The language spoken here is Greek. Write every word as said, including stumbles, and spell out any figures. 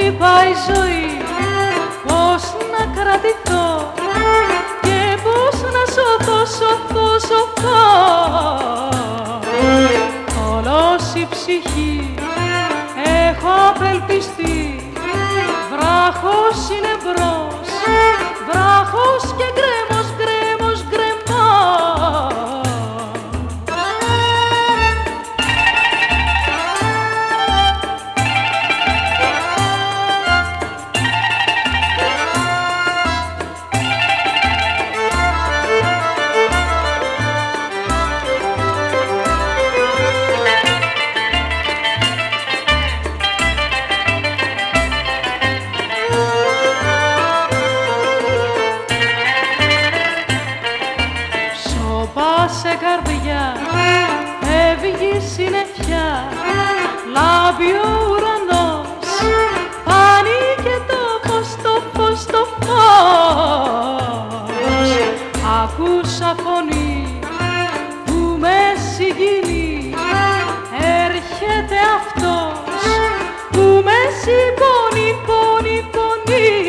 πάει η ζωή, πώς να κρατηθώ και πώς να σωθώ, σωθώ, σωθώ. Όλος η ψυχή έχω απελπιστεί, βράχος είναι μπρος, βράχος και γκρέμος, γκρέμος, γκρεμός. Σε καρδιά έβγει συννεφιά, λάμπει ο ουρανός, φάνηκε το φως, το φως, το φως. Άκουσα φωνή που με συγκινεί, έρχεται αυτός που με συμπονεί, πονεί, πονεί.